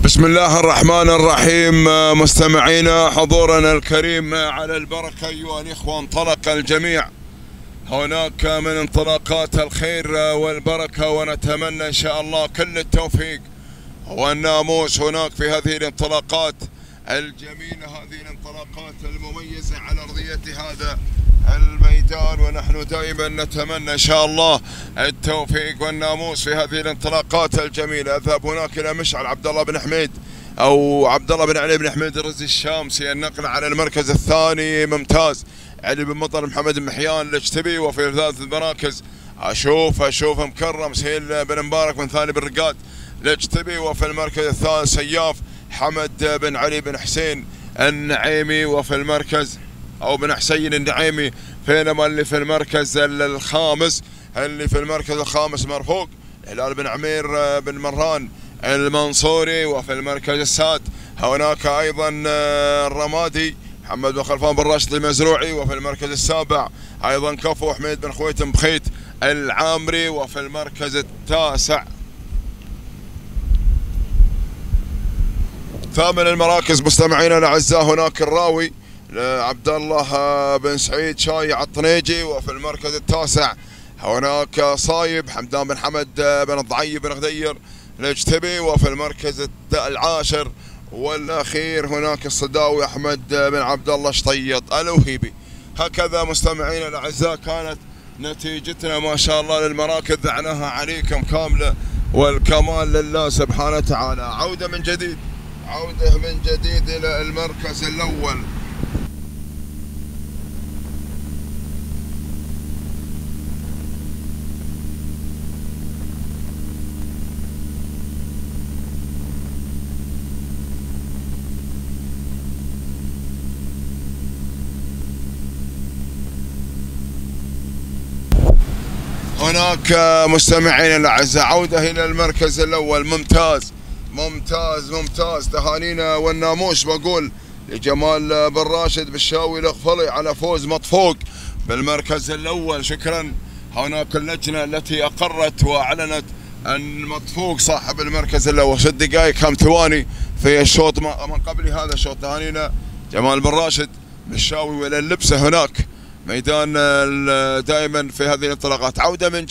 بسم الله الرحمن الرحيم. مستمعينا حضورنا الكريم على البركة أيها الإخوة، انطلق الجميع هناك من انطلاقات الخير والبركة، ونتمنى إن شاء الله كل التوفيق والناموس هناك في هذه الانطلاقات الجميلة، هذه الانطلاقات المميزة على أرضية هذا الميدان. ونحن دائما نتمنى إن شاء الله التوفيق والناموس في هذه الانطلاقات الجميلة. أذهب هناك إلى مشعل عبد الله بن حميد أو عبد الله بن علي بن حميد الرزي الشامسي، النقل على المركز الثاني ممتاز. علي بن مطر محمد بن محيان الاجتبي. وفي ثالث المراكز أشوف مكرم سهيل بن مبارك من ثاني بالرقاد الاجتبي. وفي المركز الثالث سياف حمد بن علي بن حسين النعيمي. وفي المركز أو بن حسين النعيمي. فينما اللي في المركز الخامس مرفوق هلال بن عمير بن مران المنصوري. وفي المركز السادس هناك أيضا الرمادي محمد بن خلفان بن راشد المزروعي. وفي المركز السابع أيضا كفو حميد بن خويتم بخيت العامري. وفي المركز التاسع ثامن المراكز مستمعينا الأعزاء هناك الراوي عبد الله بن سعيد شايع الطنيجي. وفي المركز التاسع هناك صايب حمدان بن حمد بن الضعي بن غدير الاجتبي. وفي المركز العاشر والأخير هناك الصداوي أحمد بن عبد الله شطيط الوهيبي. هكذا مستمعينا الأعزاء كانت نتيجتنا ما شاء الله للمراكز، ذعناها عليكم كاملة والكمال لله سبحانه وتعالى. عودة من جديد إلى المركز الأول. هناك مستمعين الأعزاء عودة إلى المركز الأول. ممتاز تهانينا والناموس بقول لجمال بن راشد بالشاوي الأغفلي على فوز مطفوق بالمركز الأول. شكرا. هناك اللجنة التي أقرت وأعلنت أن مطفوق صاحب المركز الأول. 6 دقائق 5 ثواني في الشوط من قبل هذا الشوط. تهانينا جمال بن راشد بالشاوي وإلى اللبسة هناك ميدان دائما في هذه الانطلاقات. عودة من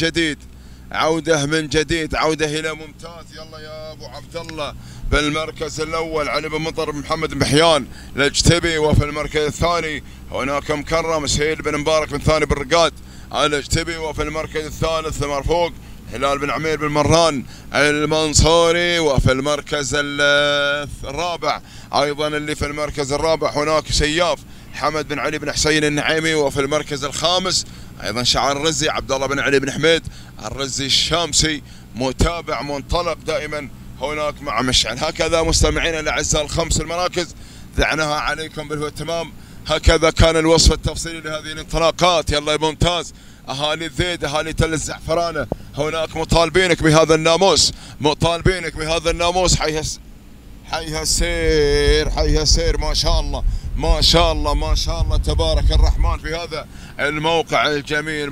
جديد عودة إلى ممتاز. يلا يا أبو عبد الله بالمركز الأول علي بن مطر محمد بن محيان الاجتبي. وفي المركز الثاني هناك مكرم سهيل بن مبارك من ثاني بالرقاد الاجتبي. وفي المركز الثالث مرفوق هلال بن عمير بن مران المنصوري. وفي المركز الرابع أيضا اللي في المركز الرابع هناك سياف حمد بن علي بن حسين النعيمي. وفي المركز الخامس أيضا شعار الرزي عبد الله بن علي بن حميد الرزي الشامسي. متابع منطلق دائما هناك مع مشعل. هكذا مستمعينا الأعزاء الخمس المراكز ذعناها عليكم بالاهتمام. هكذا كان الوصف التفصيلي لهذه الانطلاقات. يلا يا ممتاز. أهالي الذيد أهالي تل الزعفرانة هناك مطالبينك بهذا الناموس. حيها السير ما شاء الله تبارك الرحمن في هذا الموقع الجميل.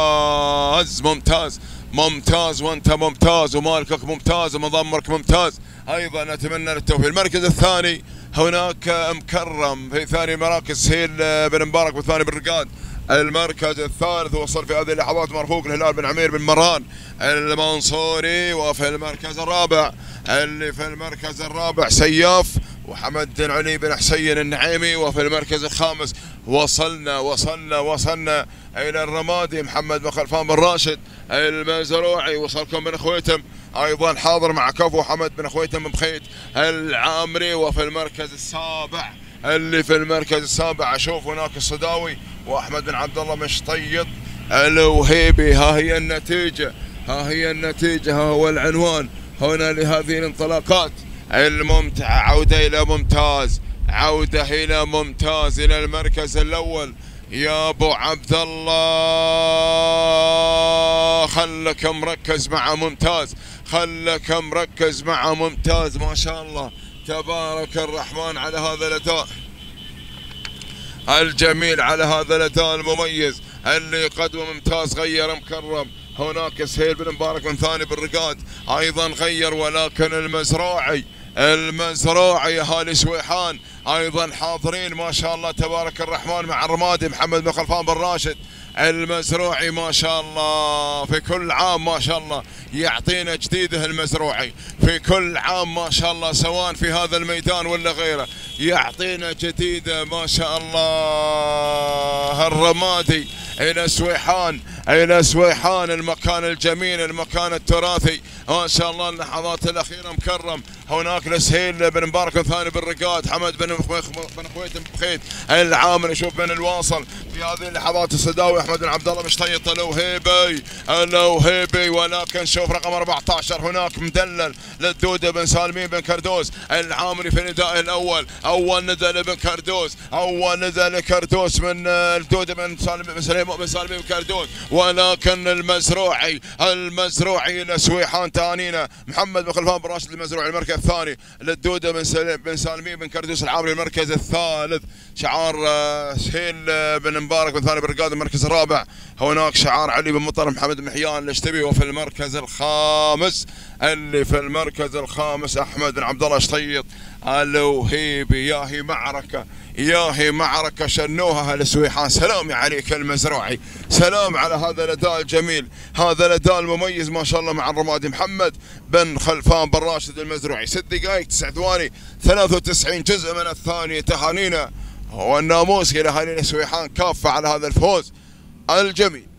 ممتاز وانت ممتاز ومالكك ممتاز ومضمرك ممتاز. ايضا نتمنى التوفيق. المركز الثاني هناك مكرم في ثاني مراكز سهيل بن مبارك والثاني بالرقاد. المركز الثالث وصل في هذه اللحظات مرفوق الهلال بن عمير بن مران المنصوري. وفي المركز الرابع سياف وحمد بن علي بن حسين النعيمي. وفي المركز الخامس وصلنا إلى الرمادي محمد بن خلفان بن راشد المزروعي. وصلكم بن خويتم أيضا حاضر مع كفو حمد بن خويتم بن بخيت العامري. وفي المركز السابع أشوف هناك الصداوي وأحمد بن عبد الله بن شطيط الوهيبي. ها هي النتيجة ها هو العنوان هنا لهذه الانطلاقات الممتعة. عودة إلى ممتاز إلى المركز الأول يا أبو عبد الله. خلك مركز مع ممتاز. ما شاء الله تبارك الرحمن على هذا الأداء الجميل، على هذا الأداء المميز اللي قدوة ممتاز. غير مكرم هناك سهيل بن مبارك من ثاني بالرقاد ايضا غير، ولكن المزروعي المزروعي اهالي سويحان ايضا حاضرين ما شاء الله تبارك الرحمن مع الرمادي محمد بن خلفان بن راشد. المزروعي ما شاء الله في كل عام ما شاء الله يعطينا جديده، المزروعي في كل عام ما شاء الله سواء في هذا الميدان ولا غيره يعطينا جديده ما شاء الله. الرمادي الى سويحان، الى سويحان المكان الجميل المكان التراثي ما شاء الله. اللحظات الاخيره مكرم هناك لسهيل بن مبارك ثاني بالرقاد، حمد بن خويت بن بخيت العامل يشوف بن الواصل في هذه اللحظات. السداوي احمد بن عبد الله مشطيط الوهيبي ولكن شوف رقم 14 هناك مدلل للدوده بن سالمين بن كردوس العامري في ندائه الاول. اول نداء لبن كردوس، اول نداء لكردوس من الدوده بن سالمين بن كردوس، ولكن المزروعي لسويحان تانينا محمد بن خلفان بن راشد المزروعي المركز الثاني للدوده بن سالمين بن كردوس العامري المركز الثالث. شعار سهيل بن مبارك بن ثاني بالرقاد المركز الرابع. هناك شعار علي بن مطر محمد بن حيان الاشتبي. وفي المركز الخامس احمد بن عبد الله شطيط الوهيبي. ياهي معركة شنوها اهل سويحان. سلام عليك المزروعي، سلام على هذا الاداء الجميل، هذا الاداء المميز ما شاء الله مع الرمادي محمد بن خلفان بن راشد المزروعي. 6 دقائق 9 ثواني 93 جزء من الثانية. تهانينا والناموس الى اهالينا سويحان كافة على هذا الفوز الجميل.